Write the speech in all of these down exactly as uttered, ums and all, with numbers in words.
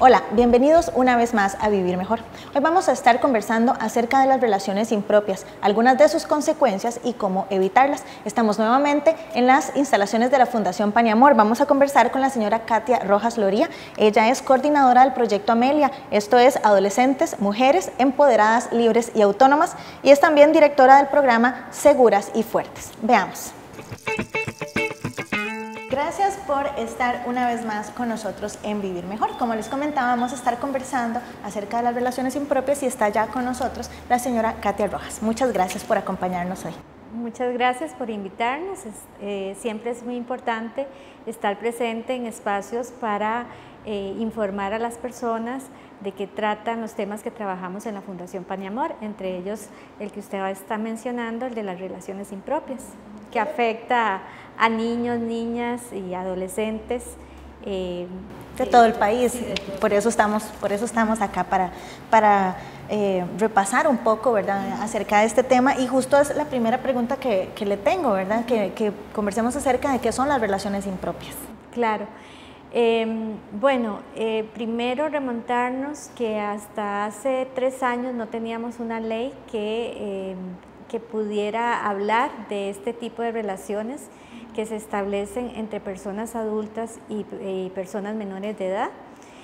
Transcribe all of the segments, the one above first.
Hola, bienvenidos una vez más a Vivir Mejor. Hoy vamos a estar conversando acerca de las relaciones impropias, algunas de sus consecuencias y cómo evitarlas. Estamos nuevamente en las instalaciones de la Fundación Paniamor. Vamos a conversar con la señora Katia Rojas Loría. Ella es coordinadora del proyecto Amelia, esto es Adolescentes, Mujeres Empoderadas, Libres y Autónomas, y es también directora del programa Seguras y Fuertes. Veamos. Gracias por estar una vez más con nosotros en Vivir Mejor. Como les comentaba, vamos a estar conversando acerca de las relaciones impropias y está ya con nosotros la señora Katia Rojas. Muchas gracias por acompañarnos hoy. Muchas gracias por invitarnos. Es, eh, siempre es muy importante estar presente en espacios para eh, informar a las personas de qué tratan los temas que trabajamos en la Fundación Paniamor, entre ellos el que usted está mencionando, el de las relaciones impropias, que afecta a niños, niñas y adolescentes eh, de todo el país. Sí, todo. Por eso estamos, por eso estamos acá para, para eh, repasar un poco, ¿verdad?, acerca de este tema. Y justo es la primera pregunta que, que le tengo, ¿verdad?, que, que conversemos acerca de qué son las relaciones impropias. Claro. Eh, bueno, eh, primero remontarnos que hasta hace tres años no teníamos una ley que, eh, que pudiera hablar de este tipo de relaciones que se establecen entre personas adultas y, y personas menores de edad.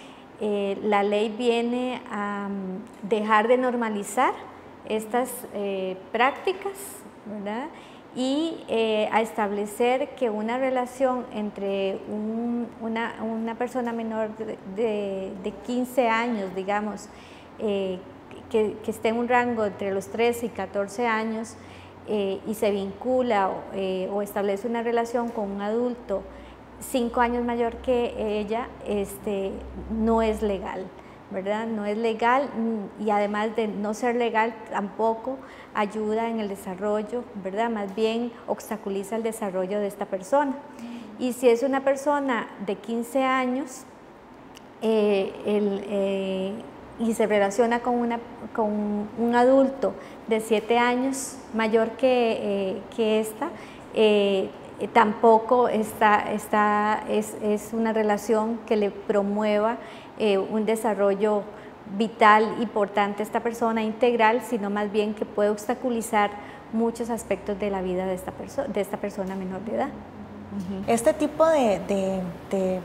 Eh, la ley viene a um, dejar de normalizar estas eh, prácticas, ¿verdad?, y eh, a establecer que una relación entre un, una, una persona menor de, de, de quince años, digamos, eh, que, que esté en un rango entre los trece y catorce años, eh, y se vincula eh, o establece una relación con un adulto cinco años mayor que ella, este, no es legal, ¿verdad? No es legal, y además de no ser legal tampoco ayuda en el desarrollo, ¿verdad? Más bien obstaculiza el desarrollo de esta persona. Y si es una persona de quince años eh, el, eh, y se relaciona con, una, con un adulto de siete años mayor que, eh, que esta, eh, tampoco está, está, es, es una relación que le promueva eh, un desarrollo vital, importante a esta persona, integral, sino más bien que puede obstaculizar muchos aspectos de la vida de esta, perso de esta persona menor de edad. Este tipo de, de, de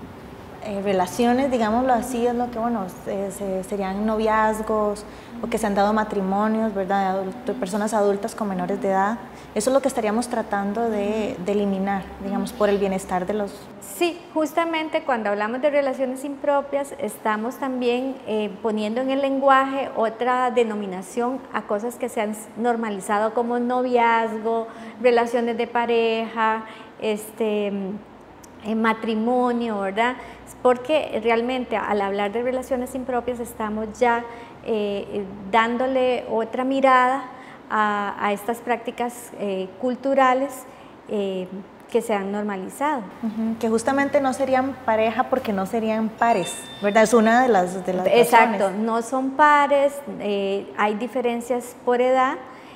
eh, relaciones, digámoslo así, es lo que, bueno, se, se, serían noviazgos o que se han dado matrimonios, ¿verdad?, de personas adultas con menores de edad. Eso es lo que estaríamos tratando de, de eliminar, digamos, por el bienestar de los... Sí, justamente cuando hablamos de relaciones impropias, estamos también eh, poniendo en el lenguaje otra denominación a cosas que se han normalizado como noviazgo, relaciones de pareja, este, eh, matrimonio, ¿verdad? Porque realmente al hablar de relaciones impropias estamos ya eh, dándole otra mirada a, a estas prácticas eh, culturales eh, que se han normalizado. Uh-huh. Que justamente no serían pareja porque no serían pares, ¿verdad? Es una de las, de las Exacto, razones. No son pares, eh, hay diferencias por edad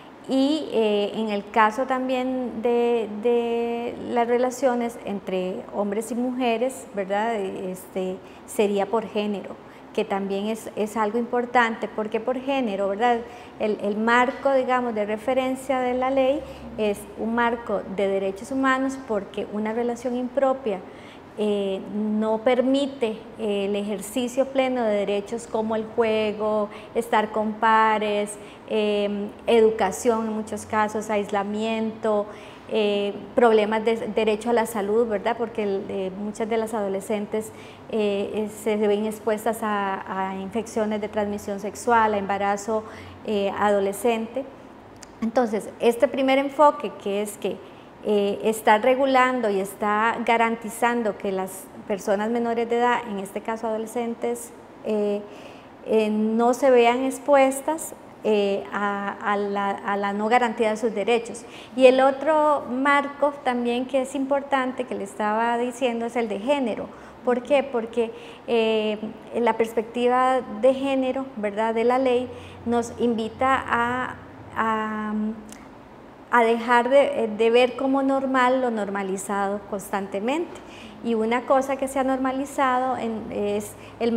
y eh, en el caso también de, de las relaciones entre hombres y mujeres, ¿verdad?, este, sería por género, que también es, es algo importante, porque por género, ¿verdad?, el, el marco, digamos, de referencia de la ley es un marco de derechos humanos, porque una relación impropia eh, no permite eh, el ejercicio pleno de derechos como el juego, estar con pares, eh, educación en muchos casos, aislamiento, Eh, problemas de derecho a la salud, ¿verdad?, porque eh, muchas de las adolescentes eh, se ven expuestas a, a infecciones de transmisión sexual, a embarazo eh, adolescente. Entonces, este primer enfoque, que es que eh, está regulando y está garantizando que las personas menores de edad, en este caso adolescentes, eh, eh, no se vean expuestas Eh, a, a, la, a la no garantía de sus derechos. Y el otro marco también que es importante, que le estaba diciendo, es el de género. ¿Por qué? Porque eh, la perspectiva de género, ¿verdad?, de la ley nos invita a, a, a dejar de, de ver como normal lo normalizado constantemente. Y una cosa que se ha normalizado en, es el,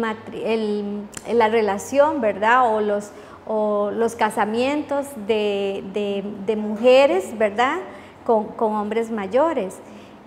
el, la relación, ¿verdad? O los, o los casamientos de, de, de mujeres, ¿verdad? Con, con hombres mayores.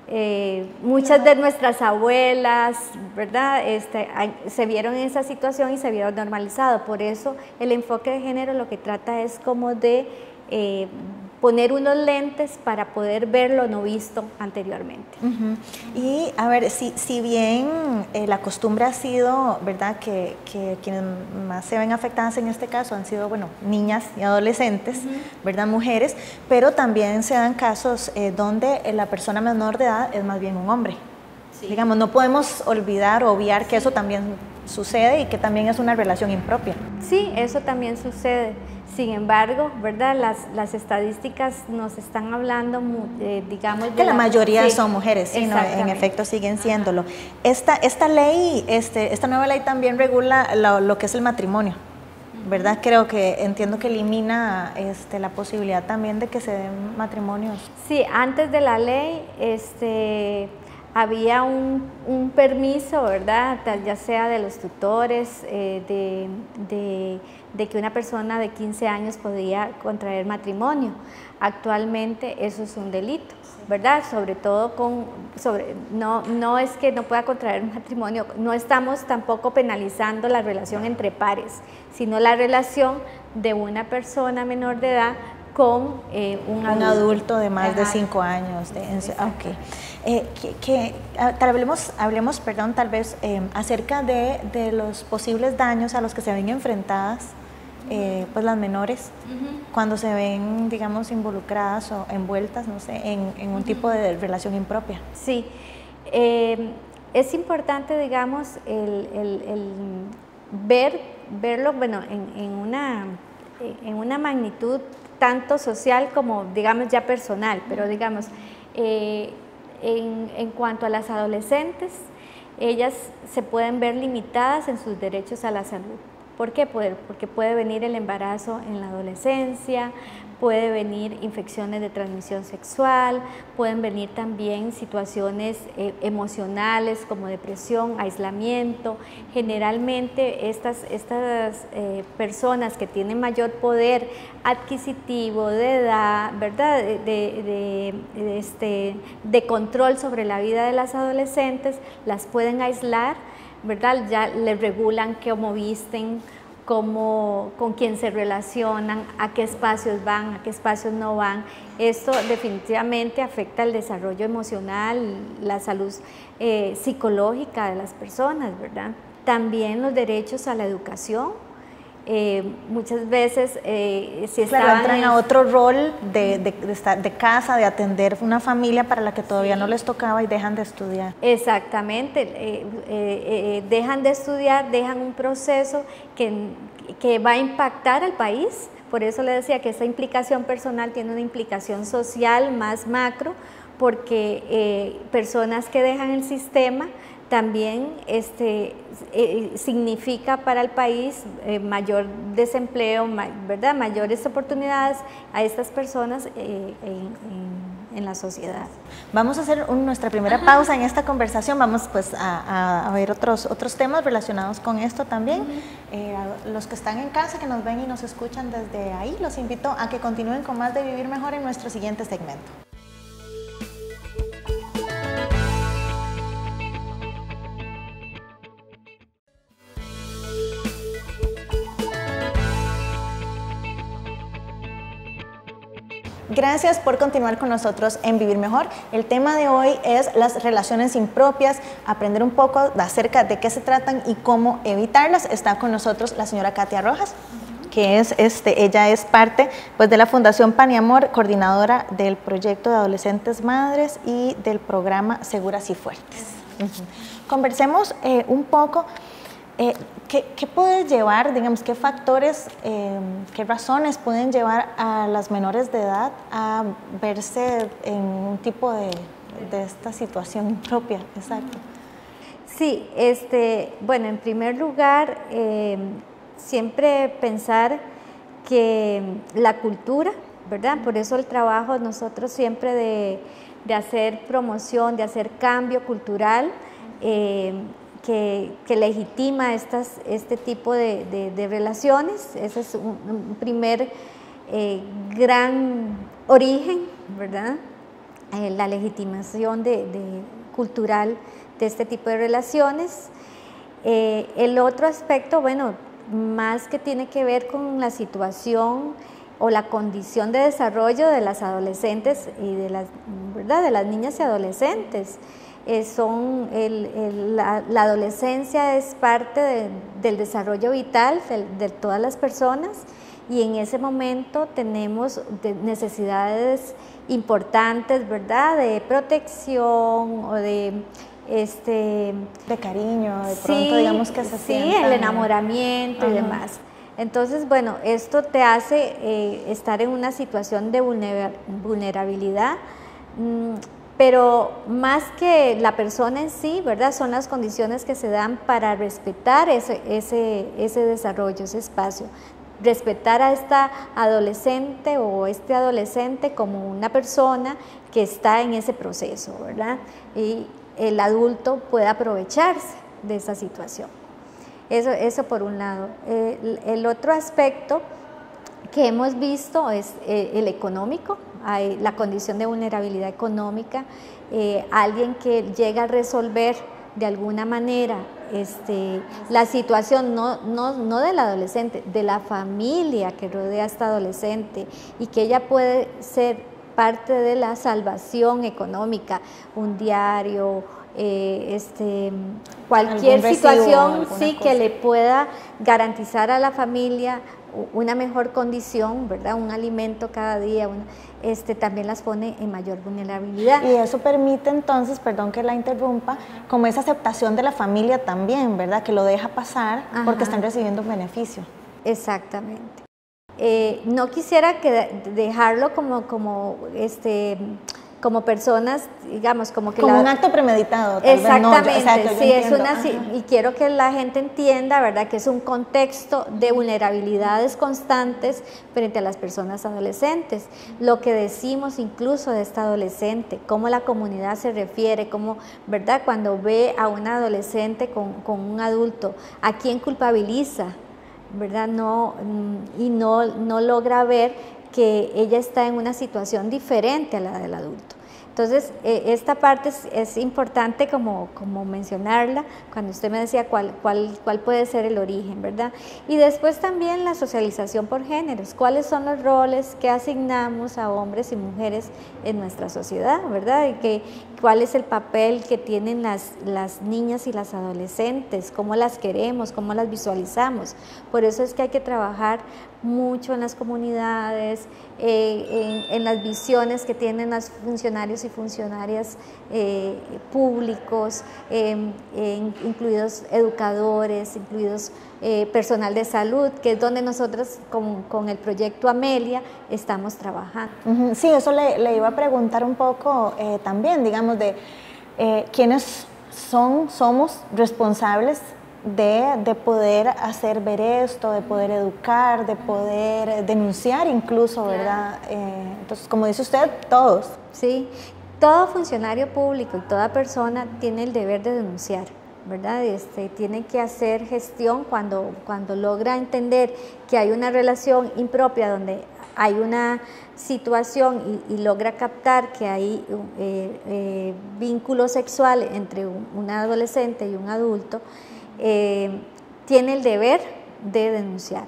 Eh, muchas de nuestras abuelas, ¿verdad? Este, se vieron en esa situación y se vieron normalizado. Por eso el enfoque de género lo que trata es como de eh, poner unos lentes para poder ver lo no visto anteriormente. Uh-huh. Y a ver, si, si bien eh, la costumbre ha sido, ¿verdad?, que, que quienes más se ven afectadas en este caso han sido, bueno, niñas y adolescentes, uh-huh. ¿verdad?, mujeres, pero también se dan casos eh, donde la persona menor de edad es más bien un hombre. Sí. Digamos, no podemos olvidar o obviar que eso también sucede y que también es una relación impropia. Sí, eso también sucede. Sin embargo, ¿verdad? Las, las estadísticas nos están hablando, eh, digamos... Que la, la mayoría sí, son mujeres, sí, no, en efecto siguen siéndolo. Esta, esta ley, este, esta nueva ley también regula lo, lo que es el matrimonio, ¿verdad? Creo que, entiendo que elimina este, la posibilidad también de que se den matrimonios. Sí, antes de la ley, este... había un, un permiso, ¿verdad?, ya sea de los tutores, eh, de, de, de que una persona de quince años podía contraer matrimonio. Actualmente eso es un delito, ¿verdad? Sobre todo con, sobre, no, no es que no pueda contraer matrimonio, no estamos tampoco penalizando la relación entre pares, sino la relación de una persona menor de edad con eh, un, un adulto. adulto de más Ajá. de cinco años. De, okay. eh, que, que, hablemos, hablemos perdón, tal vez eh, acerca de, de los posibles daños a los que se ven enfrentadas eh, pues las menores uh-huh. cuando se ven, digamos, involucradas o envueltas, no sé, en, en un uh-huh. tipo de relación impropia. Sí, eh, es importante, digamos, el, el, el ver, verlo, bueno, en, en, una, en una magnitud tanto social como, digamos, ya personal, pero digamos, eh, en, en cuanto a las adolescentes, ellas se pueden ver limitadas en sus derechos a la salud. ¿Por qué? Porque puede venir el embarazo en la adolescencia, puede venir infecciones de transmisión sexual, pueden venir también situaciones eh, emocionales como depresión, aislamiento. Generalmente estas, estas eh, personas que tienen mayor poder adquisitivo, de edad, ¿verdad?, de, de, de, este, de control sobre la vida de las adolescentes, las pueden aislar, ¿verdad? Ya les regulan cómo visten, cómo, con quién se relacionan, a qué espacios van, a qué espacios no van. Esto definitivamente afecta el desarrollo emocional, la salud eh, psicológica de las personas, ¿verdad? También los derechos a la educación. Eh, muchas veces eh, si claro, entran en... a otro rol de, de, de, estar, de casa, de atender una familia para la que todavía sí. no les tocaba y dejan de estudiar. Exactamente, eh, eh, eh, dejan de estudiar, dejan un proceso que, que va a impactar al país. Por eso le decía que esa implicación personal tiene una implicación social más macro, porque eh, personas que dejan el sistema también este, eh, significa para el país eh, mayor desempleo, ma, ¿verdad?, mayores oportunidades a estas personas eh, en, en, en la sociedad. Vamos a hacer un, nuestra primera Ajá. pausa en esta conversación, vamos pues a, a, a ver otros, otros temas relacionados con esto también. Uh-huh. eh, a los que están en casa, que nos ven y nos escuchan desde ahí, los invito a que continúen con más de Vivir Mejor en nuestro siguiente segmento. Gracias por continuar con nosotros en Vivir Mejor. El tema de hoy es las relaciones impropias, aprender un poco acerca de qué se tratan y cómo evitarlas. Está con nosotros la señora Katia Rojas, que es, este, ella es parte pues, de la Fundación Pan y Amor, coordinadora del proyecto de Adolescentes Madres y del programa Seguras y Fuertes. Uh-huh. Conversemos eh, un poco. Eh, ¿qué, ¿Qué puede llevar, digamos, qué factores, eh, qué razones pueden llevar a las menores de edad a verse en un tipo de, de esta situación impropia? Exacto. Sí, este, bueno, en primer lugar, eh, siempre pensar que la cultura, ¿verdad? Por eso el trabajo nosotros siempre de, de hacer promoción, de hacer cambio cultural, eh, que, que legitima estas, este tipo de, de, de relaciones. Ese es un, un primer eh, gran origen, ¿verdad? Eh, la legitimación de, de, cultural de este tipo de relaciones. Eh, el otro aspecto, bueno, más que tiene que ver con la situación o la condición de desarrollo de las adolescentes y de las, ¿verdad? De las niñas y adolescentes. Eh, son el, el, la, la adolescencia es parte de, del desarrollo vital de, de todas las personas, y en ese momento tenemos de necesidades importantes, ¿verdad? De protección o de este de cariño, de pronto, sí, digamos que se sí, sientan, el enamoramiento, ajá, y demás. Entonces, bueno, esto te hace eh, estar en una situación de vulnerabilidad, mmm, pero más que la persona en sí, ¿verdad? Son las condiciones que se dan para respetar ese, ese, ese desarrollo, ese espacio. Respetar a esta adolescente o este adolescente como una persona que está en ese proceso, ¿verdad? Y el adulto puede aprovecharse de esa situación. Eso, eso por un lado. El, el otro aspecto que hemos visto es eh, el económico, hay la condición de vulnerabilidad económica, eh, alguien que llega a resolver de alguna manera este, la situación no, no, no del adolescente, de la familia que rodea a esta adolescente, y que ella puede ser parte de la salvación económica, un diario, eh, este, cualquier recibo, situación sí, que le pueda garantizar a la familia una mejor condición, ¿verdad? Un alimento cada día, una, este, también las pone en mayor vulnerabilidad. Y eso permite entonces, perdón que la interrumpa, como esa aceptación de la familia también, ¿verdad? Que lo deja pasar, ajá, porque están recibiendo un beneficio. Exactamente. Eh, no quisiera que dejarlo como, como este... como personas, digamos, como que... Como la, un acto premeditado. Tal exactamente, vez no, yo, exacto, sí, es una, ajá, y quiero que la gente entienda, ¿verdad?, que es un contexto de vulnerabilidades constantes frente a las personas adolescentes. Lo que decimos incluso de esta adolescente, cómo la comunidad se refiere, cómo, ¿verdad?, cuando ve a una adolescente con, con un adulto, ¿a quién culpabiliza?, ¿verdad?, no, y no, no logra ver que ella está en una situación diferente a la del adulto. Entonces, eh, esta parte es, es importante como, como mencionarla, cuando usted me decía cuál, cuál, cuál puede ser el origen, ¿verdad? Y después también la socialización por géneros, cuáles son los roles que asignamos a hombres y mujeres en nuestra sociedad, ¿verdad? Y que, cuál es el papel que tienen las, las niñas y las adolescentes, cómo las queremos, cómo las visualizamos. Por eso es que hay que trabajar mucho en las comunidades, eh, en, en las visiones que tienen los funcionarios y funcionarias eh, públicos, eh, eh, incluidos educadores, incluidos eh, personal de salud, que es donde nosotros con, con el proyecto Amelia estamos trabajando. Uh-huh. Sí, eso le, le iba a preguntar un poco eh, también, digamos, de eh, quiénes son, somos responsables De, de poder hacer ver esto, de poder educar, de poder denunciar incluso, ¿verdad? Eh, entonces, como dice usted, todos. Sí, todo funcionario público y toda persona tiene el deber de denunciar, ¿verdad? Este, tiene que hacer gestión cuando, cuando logra entender que hay una relación impropia donde hay una situación y, y logra captar que hay eh, eh, vínculo sexual entre un, un adolescente y un adulto. Eh, tiene el deber de denunciar,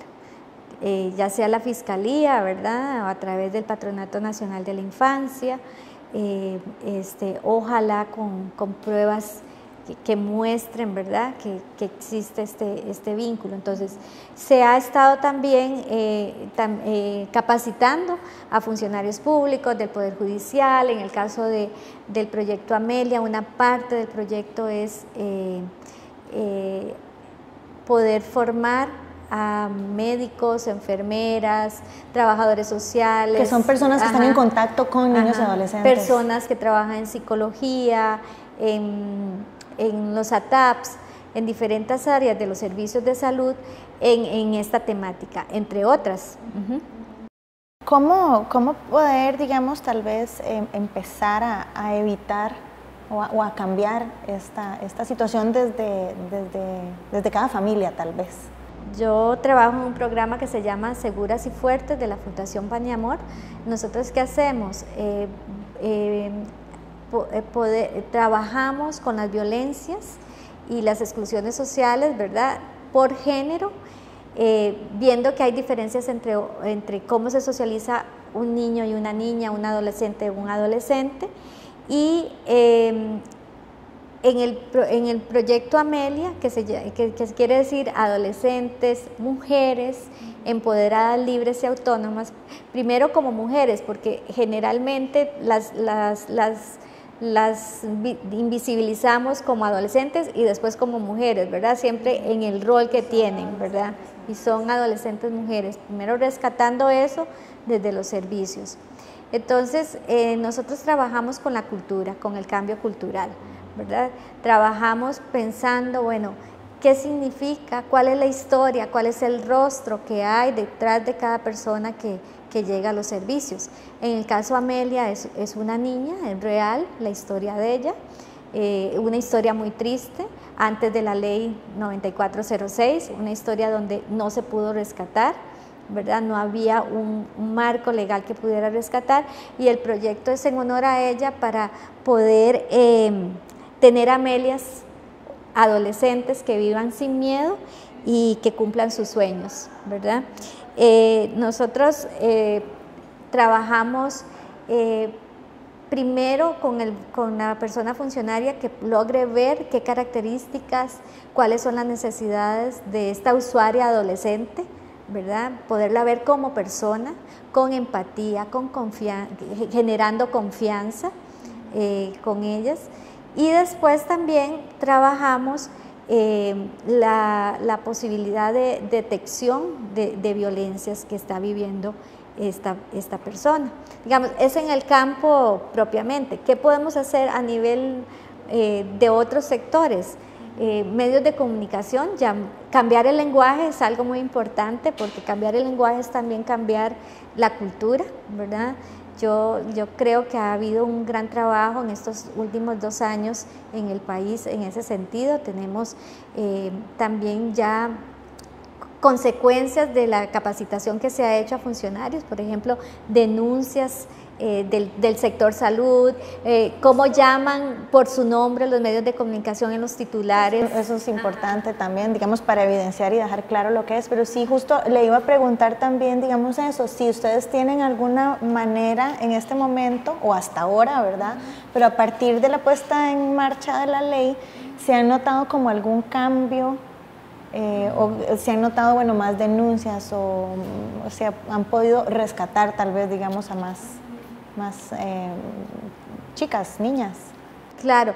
eh, ya sea la Fiscalía, ¿verdad?, o a través del Patronato Nacional de la Infancia, eh, este, ojalá con, con pruebas que, que muestren, ¿verdad?, que, que existe este, este vínculo. Entonces, se ha estado también eh, tam, eh, capacitando a funcionarios públicos del Poder Judicial. En el caso de, del proyecto Amelia, una parte del proyecto es eh, Eh, poder formar a médicos, enfermeras, trabajadores sociales. Que son personas que ajá, están en contacto con niños ajá, y adolescentes. Personas que trabajan en psicología, en, en los A T A Ps, en diferentes áreas de los servicios de salud en, en esta temática, entre otras. Uh-huh. ¿Cómo, cómo poder, digamos, tal vez eh, empezar a, a evitar o a, o a cambiar esta, esta situación desde, desde, desde cada familia, tal vez? Yo trabajo en un programa que se llama Seguras y Fuertes de la Fundación Pan y Amor. Nosotros, ¿qué hacemos? Eh, eh, poder, trabajamos con las violencias y las exclusiones sociales, ¿verdad?, por género, eh, viendo que hay diferencias entre, entre cómo se socializa un niño y una niña, un adolescente y un adolescente, y eh, en, el, en el proyecto Amelia, que, se, que, que quiere decir adolescentes, mujeres empoderadas, libres y autónomas, primero como mujeres, porque generalmente las, las, las las invisibilizamos como adolescentes y después como mujeres, ¿verdad? Siempre en el rol que tienen, ¿verdad? Y son adolescentes mujeres, primero rescatando eso desde los servicios. Entonces, eh, nosotros trabajamos con la cultura, con el cambio cultural, ¿verdad? Trabajamos pensando, bueno, ¿qué significa? ¿Cuál es la historia? ¿Cuál es el rostro que hay detrás de cada persona que que llega a los servicios? En el caso Amelia es, es una niña, es real la historia de ella, eh, una historia muy triste, antes de la ley noventa y cuatro cero seis, una historia donde no se pudo rescatar, ¿verdad? No había un, un marco legal que pudiera rescatar, y el proyecto es en honor a ella para poder eh, tener Amelias adolescentes que vivan sin miedo y que cumplan sus sueños, ¿verdad? Eh, nosotros eh, trabajamos eh, primero con, el, con la persona funcionaria que logre ver qué características, cuáles son las necesidades de esta usuaria adolescente, ¿verdad? Poderla ver como persona, con empatía, con confianza, generando confianza eh, con ellas. Y después también trabajamos Eh, la, la posibilidad de detección de, de violencias que está viviendo esta, esta persona. Digamos, es en el campo propiamente. ¿Qué podemos hacer a nivel eh, de otros sectores? Eh, medios de comunicación, ya, cambiar el lenguaje es algo muy importante, porque cambiar el lenguaje es también cambiar la cultura, ¿verdad? Yo, yo creo que ha habido un gran trabajo en estos últimos dos años en el país en ese sentido. Tenemos eh, también ya consecuencias de la capacitación que se ha hecho a funcionarios, por ejemplo, denuncias eh, del, del sector salud, eh, cómo llaman por su nombre los medios de comunicación en los titulares. Eso es importante también, digamos, para evidenciar y dejar claro lo que es, pero sí, justo le iba a preguntar también, digamos, eso, si ustedes tienen alguna manera en este momento, o hasta ahora, ¿verdad?, pero a partir de la puesta en marcha de la ley, ¿se han notado como algún cambio? Eh, o se han notado, bueno, más denuncias, o, o sea, han podido rescatar tal vez, digamos, a más, más eh, chicas, niñas. Claro,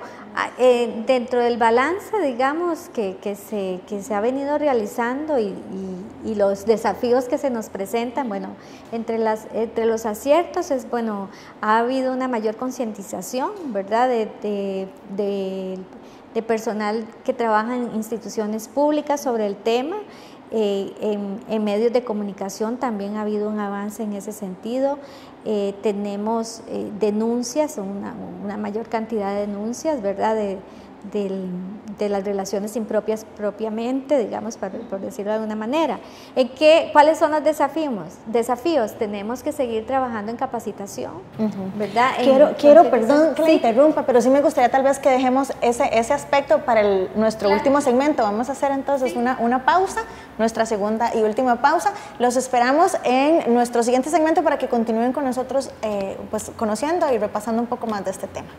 eh, dentro del balance, digamos, que, que, se, que se ha venido realizando y, y, y los desafíos que se nos presentan, bueno, entre, las, entre los aciertos es, bueno, ha habido una mayor concientización, ¿verdad?, de, de, de de personal que trabaja en instituciones públicas sobre el tema. Eh, en, en medios de comunicación también ha habido un avance en ese sentido. Eh, tenemos eh, denuncias, una, una mayor cantidad de denuncias, ¿verdad?, de, de, de las relaciones impropias propiamente, digamos, por, por decirlo de alguna manera. ¿En qué, ¿Cuáles son los desafíos? Desafíos, tenemos que seguir trabajando en capacitación, uh-huh. ¿verdad? Quiero, en, quiero perdón que sí. le interrumpa, pero sí me gustaría tal vez que dejemos ese, ese aspecto para el, nuestro claro. último segmento. Vamos a hacer entonces sí. una, una pausa, nuestra segunda y última pausa. Los esperamos en nuestro siguiente segmento para que continúen con nosotros eh, pues, conociendo y repasando un poco más de este tema.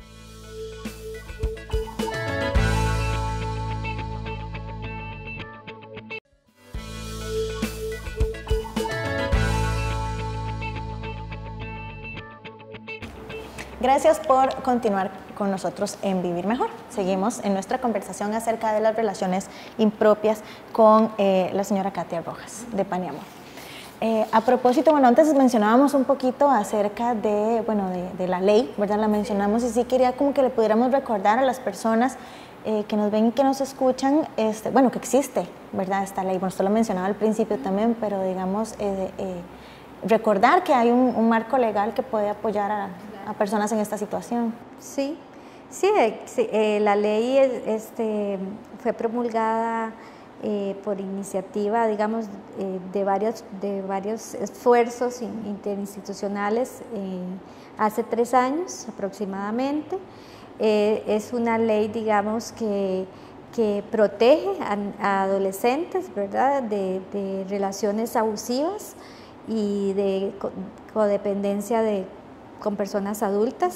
Gracias por continuar con nosotros en Vivir Mejor. Seguimos en nuestra conversación acerca de las relaciones impropias con eh, la señora Katia Rojas, de Pan y Amor. Eh, a propósito, bueno, antes mencionábamos un poquito acerca de, bueno, de, de la ley, ¿verdad? La mencionamos y sí quería como que le pudiéramos recordar a las personas eh, que nos ven y que nos escuchan, este, bueno, que existe, ¿verdad?, esta ley. Bueno, usted lo mencionaba al principio también, pero digamos... Eh, eh, recordar que hay un, un marco legal que puede apoyar a, a personas en esta situación. Sí, sí, sí eh, la ley este, fue promulgada eh, por iniciativa, digamos, eh, de, varios, de varios esfuerzos interinstitucionales eh, hace tres años aproximadamente. Eh, es una ley, digamos, que, que protege a, a adolescentes, ¿verdad?, de, de relaciones abusivas y de codependencia de, con personas adultas.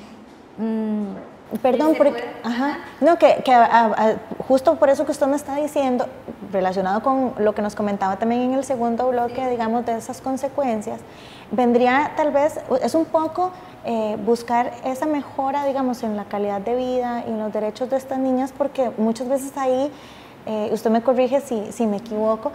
Mm. Perdón, porque, ajá, no, que, que a, a, justo por eso que usted me está diciendo, relacionado con lo que nos comentaba también en el segundo bloque, digamos, de esas consecuencias, vendría tal vez, es un poco eh, buscar esa mejora, digamos, en la calidad de vida y en los derechos de estas niñas, porque muchas veces ahí, eh, usted me corrige si, si me equivoco,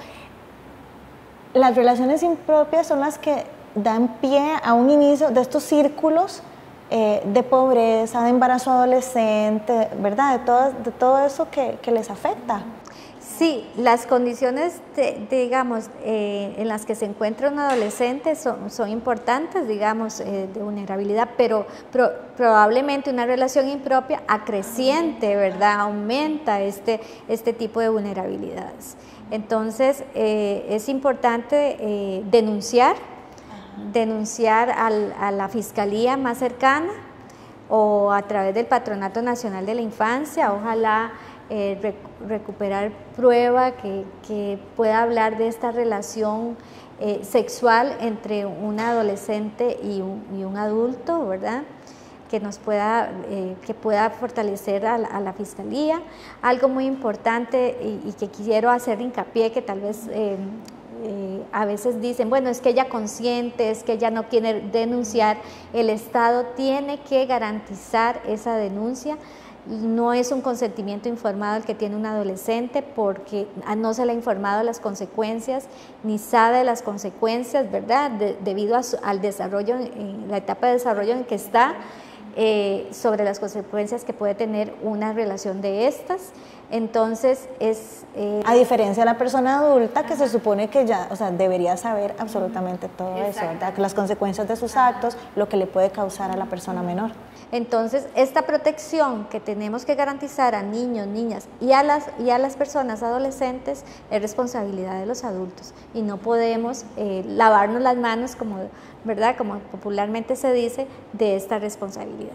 las relaciones impropias son las que dan pie a un inicio de estos círculos Eh, de pobreza, de embarazo adolescente, ¿verdad? De todo, de todo eso que, que les afecta. Sí, las condiciones, de, de, digamos, eh, en las que se encuentra un adolescente son, son importantes, digamos, eh, de vulnerabilidad, pero pro, probablemente una relación impropia acreciente, ¿verdad? Aumenta este, este tipo de vulnerabilidades. Entonces, eh, es importante eh, denunciar, denunciar al, a la fiscalía más cercana o a través del Patronato Nacional de la Infancia, ojalá eh, rec recuperar prueba que, que pueda hablar de esta relación eh, sexual entre un adolescente y un, y un adulto, ¿verdad?, que nos pueda, eh, que pueda fortalecer a la, a la fiscalía. Algo muy importante y, y que quiero hacer hincapié, que tal vez eh, Eh, a veces dicen, bueno, es que ella consiente, es que ella no quiere denunciar. El Estado tiene que garantizar esa denuncia. No es un consentimiento informado el que tiene un adolescente, porque no se le ha informado las consecuencias, ni sabe las consecuencias, ¿verdad?, de, debido a su, al desarrollo, en la etapa de desarrollo en que está, eh, sobre las consecuencias que puede tener una relación de estas. Entonces es... Eh, a diferencia de la persona adulta, que se supone que ya, o sea, debería saber absolutamente todo eso, ¿verdad?, las consecuencias de sus actos, lo que le puede causar a la persona menor. Entonces, esta protección que tenemos que garantizar a niños, niñas y a las, y a las personas adolescentes es responsabilidad de los adultos, y no podemos eh, lavarnos las manos, como, ¿verdad?, como popularmente se dice, de esta responsabilidad.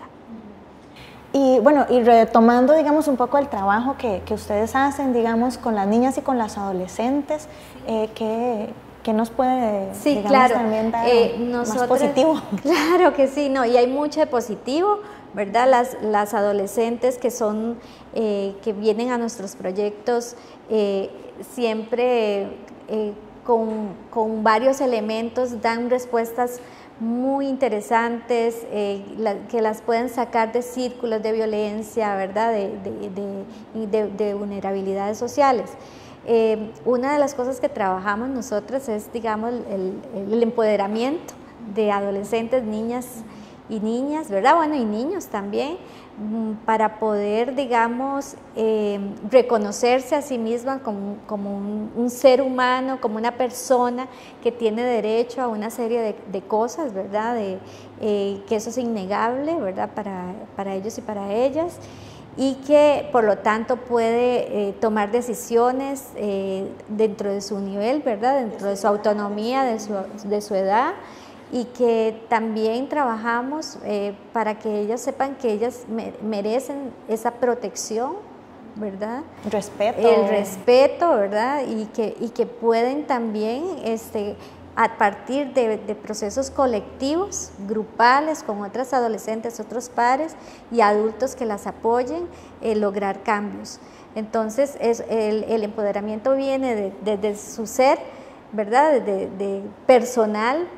Y bueno, y retomando, digamos, un poco el trabajo que, que ustedes hacen, digamos, con las niñas y con las adolescentes, eh, ¿qué, qué nos puede, sí, digamos, claro. también dar eh, más nosotros, positivo? Claro que sí, no, y hay mucho de positivo, ¿verdad? Las, las adolescentes que son, eh, que vienen a nuestros proyectos eh, siempre eh, con, con varios elementos, dan respuestas muy interesantes, eh, la, que las pueden sacar de círculos de violencia, ¿verdad?, de, de, de, de, de vulnerabilidades sociales. Eh, una de las cosas que trabajamos nosotros es, digamos, el, el empoderamiento de adolescentes, niñas y niñas, ¿verdad?, bueno, y niños también, para poder, digamos, eh, reconocerse a sí misma como, como un, un ser humano, como una persona que tiene derecho a una serie de, de cosas, ¿verdad?, de, eh, que eso es innegable, ¿verdad?, para, para ellos y para ellas, y que por lo tanto puede eh, tomar decisiones eh, dentro de su nivel, ¿verdad?, dentro de su autonomía, de su, de su edad, y que también trabajamos eh, para que ellas sepan que ellas me, merecen esa protección, ¿verdad? Respeto. El respeto, ¿verdad? Y que, y que pueden también, este, a partir de, de procesos colectivos, grupales, con otras adolescentes, otros pares y adultos que las apoyen, eh, lograr cambios. Entonces, es, el, el empoderamiento viene desde de, de su ser, ¿verdad?, de, de, de personal,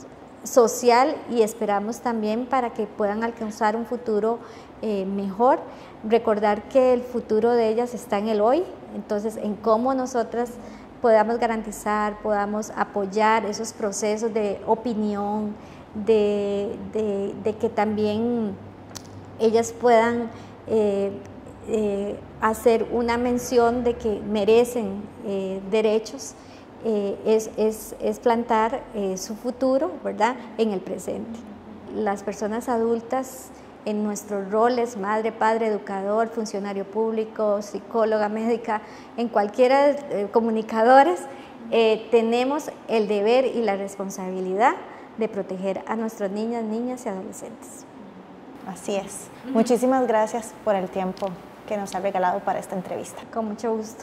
social, y esperamos también para que puedan alcanzar un futuro eh, mejor. Recordar que el futuro de ellas está en el hoy, entonces en cómo nosotras podamos garantizar, podamos apoyar esos procesos de opinión, de, de, de que también ellas puedan eh, eh, hacer una mención de que merecen eh, derechos eh, es, es, es plantar eh, su futuro, ¿verdad?, en el presente. Las personas adultas en nuestros roles, madre, padre, educador, funcionario público, psicóloga, médica, en cualquiera, eh, comunicadores, eh, tenemos el deber y la responsabilidad de proteger a nuestras niñas, niñas y adolescentes. Así es. Uh-huh. Muchísimas gracias por el tiempo que nos ha regalado para esta entrevista. Con mucho gusto.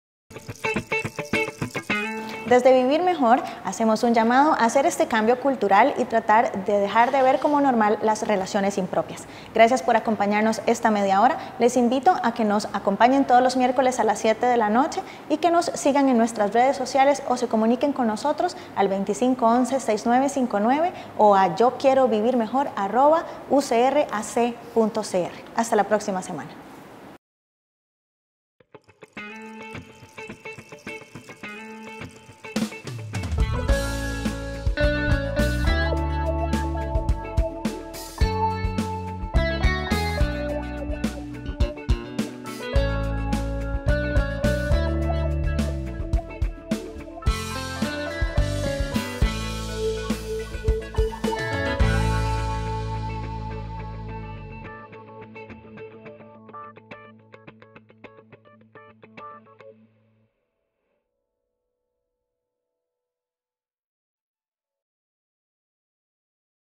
Desde Vivir Mejor hacemos un llamado a hacer este cambio cultural y tratar de dejar de ver como normal las relaciones impropias. Gracias por acompañarnos esta media hora. Les invito a que nos acompañen todos los miércoles a las siete de la noche y que nos sigan en nuestras redes sociales o se comuniquen con nosotros al veinticinco once, sesenta y nueve cincuenta y nueve o a yo quiero vivir mejor arroba u c r a c punto c r. Hasta la próxima semana.